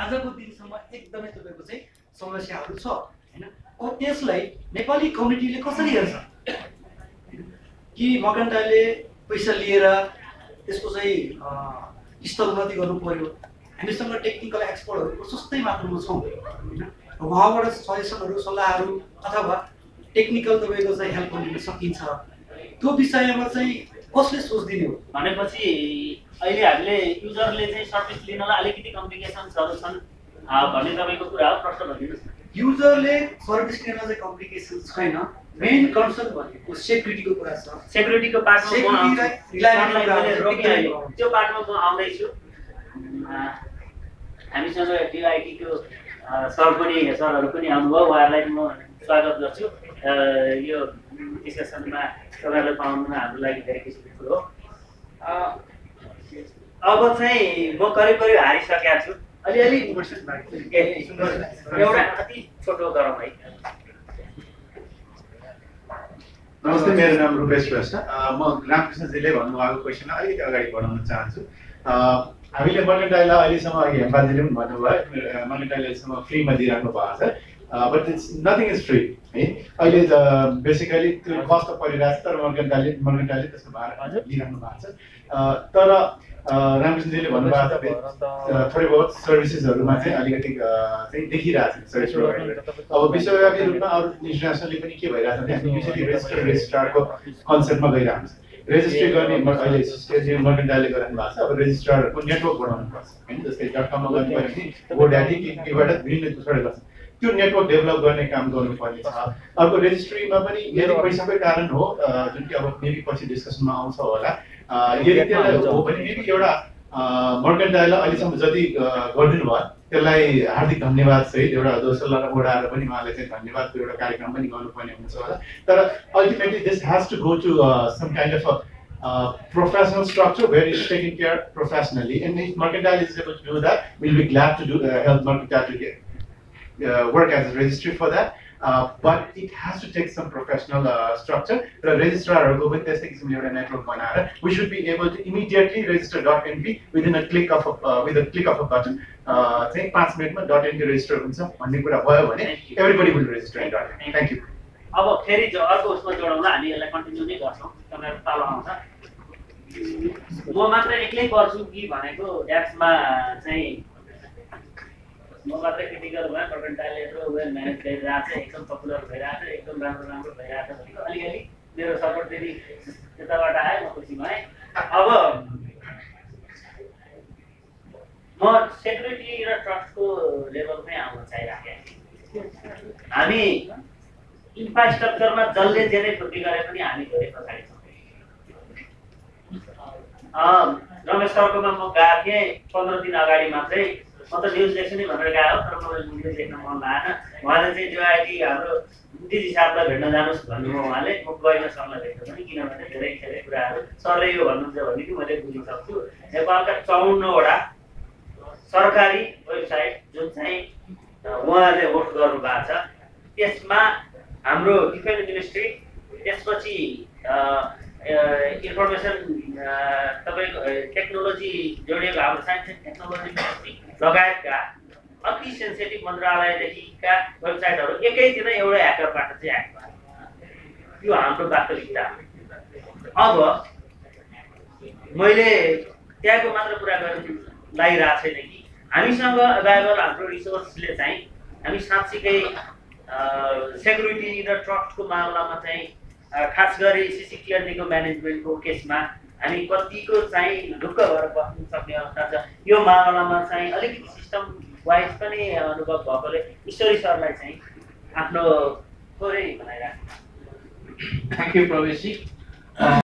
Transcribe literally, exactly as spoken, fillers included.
आजको दिनसम्म एकदमै तपाईँको चाहिँ समस्याहरू छ हैन। अब त्यसलाई नेपाली कम्युनिटीले कसरी हेर्छ कि मर्केन्टाइलले पैसा लिएर त्यसको चाहिँ स्तरोन्नति गर्नु पर्यो। हामीसँग टेक्निकल एक्सपर्टहरू प्रशस्तै मात्रामा छौँ हैन। उहाँबाट सजेसनहरू सल्लाहहरू अथवा टेक्निकल तपाईँको चाहिँ हेल्प गर्न सकिन्छ। त्यो विषयमा चाहिँ कसले सोच दिने हो भनेपछि अहिले हामीले युजरले चाहिँ सर्भिस लिनलाई अलिकति कम्प्लिकेसन्सहरू छन् भन्ने तपाईँको कुरा हो, प्रश्न भनिदिनुहोस् न। युजरले सर्भिस लिन चाहिँ कम्प्लिकेसन छैन, मेन कन्सर्न भनेको सेक्युरिटीको कुरा छ। सेक्युरिटीको पार्टमा त्यो पार्टमा म आउँदैछु। हामीसँग टिआइटीको सर पनि सरहरू पनि आउनुभयो, उहाँहरूलाई म स्वागत गर्छु। यो डिस्कसनमा तपाईँहरूलाई पाउनुमा हाम्रो लागि धेरै खुसीको कुरो हो। अब चाहिँ म करिब करिब हारिसकेको छु, अलिअलि एउटा अति छोटो गरौँ है। नमस्ते, मेरो नाम रुपेश श्रेष्ठ। म रामकृष्णजीले भन्नुभएको क्वेसनलाई अलिकति अगाडि बढाउन चाहन्छु। हामीले मर्केन्टाइललाई अहिलेसम्म अघि हेम्पाजीले पनि भन्नुभयो, मर्केन्टाइल अहिलेसम्म फ्रीमा दिइराख्नु भएको छ, but it's nothing is free है। अहिले बेसिकली त्यो कस्ट परिरहेको छ, तर मर्केन्टाइलले मर्केन्टाइलले त्यसको भाडा लिइराख्नु भएको छ। तर रामकृष्णजीले भन्नुभएको छ थोरै बहुत सर्भिसेसहरूमा चाहिँ अलिकति चाहिँ देखिरहेको छ सर्भिस प्रोभाइडर। अब विश्वव्यापी रूपमा अरू इन्टरनेसनली पनि के भइरहेको छ भने हामी युजली रेजिस्टर रेजिस्ट्रारको कन्सेप्टमा गइरहेको छ। रेजिस्ट्री गर्ने अहिले स्टेट मर्केन्टाइलले गरिरहनु भएको छ। अब रेजिस्ट्रारको नेटवर्क बनाउनु पर्छ होइन। जस्तै डट कममा गर्नु पऱ्यो भने गोड्याडी केबाट विभिन्न थोरै गर्छ, त्यो नेटवर्क डेभलप गर्ने काम गर्नुपर्ने छ। अर्को रेजिस्ट्रीमा पनि यदि पैसाकै कारण हो, जुन कि अब मेबी पछि डिस्कसनमा आउँछ होला, यदि त्यसलाई हो भने मेबी एउटा मर्केन्टाइललाई अहिलेसम्म जति गरिदिनु भयो त्यसलाई हार्दिक धन्यवाद सहित एउटा दोस्रोलाई ओढाएर पनि उहाँलाई चाहिँ धन्यवादको एउटा कार्यक्रम पनि गर्नुपर्ने हुन्छ होला। तर ultimately this has to go to some kind of Uh, professional structure where it's taken care professionally, and if Mercantile is able to do that, we'll be glad to do uh, help Mercantile to get uh, work as a registry for that. Uh, but it has to take some professional uh, structure. The registrar or go with this network banana. We should be able to immediately register .np within a click of a, uh, with a click of a button. Uh, think five minutes .np register everybody will register in .np. Thank you. अब फेरि जो अर्को उसमा जोडाउँदा हामी यसलाई continue नै गर्छौँ, तपाईँहरू तल आउँछ। म मात्र एक्लै गर्छु कि भनेको एप्समा चाहिँ म मात्रै क्रिटिकल भए मर्केन्टाइलले यत्रो वेल म्यानेज गरिरहेको छ, एकदम पपुलर भइरहेको छ, एकदम राम्रो राम्रो भइरहेको छ भनेको अलिअलि मेरो सपोर्ट फेरि त्यताबाट आयो, म खुसी भएँ। अब म सेक्युरिटी र ट्रस्टको लेभलमै आउन चाहिरहेको छु। हामी इन्फ्रास्ट्रक्चरमा जसले जेनै पूर्ति गरे पनि हामी धेरै पछाडि छौँ। रमेश सरकोमा म गएको थिएँ पन्ध्र दिन अगाडि मात्रै। म त न्युज देख्छु नि भनेर गएको, तर मलाई न्युज देख्न मन लागेन। उहाँले चाहिँ जो आइटी हाम्रो डिजी साहबलाई भेट्न जानुहोस् भन्नुभयो उहाँले। म गइन सरलाई भेट्न पनि, किनभने धेरै धेरै कुराहरू सरले यो भन्नुहुन्छ भने कि मैले बुझ्न सक्छु। नेपालका चौन्नवटा सरकारी वेबसाइट जुन चाहिँ उहाँहरूले होस्ट गर्नुभएको छ, त्यसमा हाम्रो डिफेन्स मिनिस्ट्री, त्यसपछि इन्फर्मेसन तपाईँको टेक्नोलोजी जोडिएको हाम्रो साइन्स एन्ड टेक्नोलोजी मिनिस्ट्री लगायतका अति सेन्सिटिभ मन्त्रालयदेखिका वेबसाइटहरू एकैतिर एउटै ह्याकरबाट चाहिँ ह्याक भयो। यो हाम्रो वास्तविकता। अब मैले त्यहाँको मात्र कुरा गर्न लागिरहेको छैन कि हामीसँग एभाइलेबल हाम्रो रिसोर्सले चाहिँ हामी साँच्चीकै सेक्युरिटी र ट्रस्टको मामलामा चाहिँ खास गरी ccTLD को म्यानेजमेन्टको केसमा हामी कतिको चाहिँ ढुक्क भएर बस्न सक्ने अवस्था छ। यो मामलामा चाहिँ अलिकति सिस्टम वाइज पनि अनुभव भएकोले ईश्वरी सरलाई चाहिँ आफ्नो थोरै भनाइराख्नु। Thank you प्रवेशजी।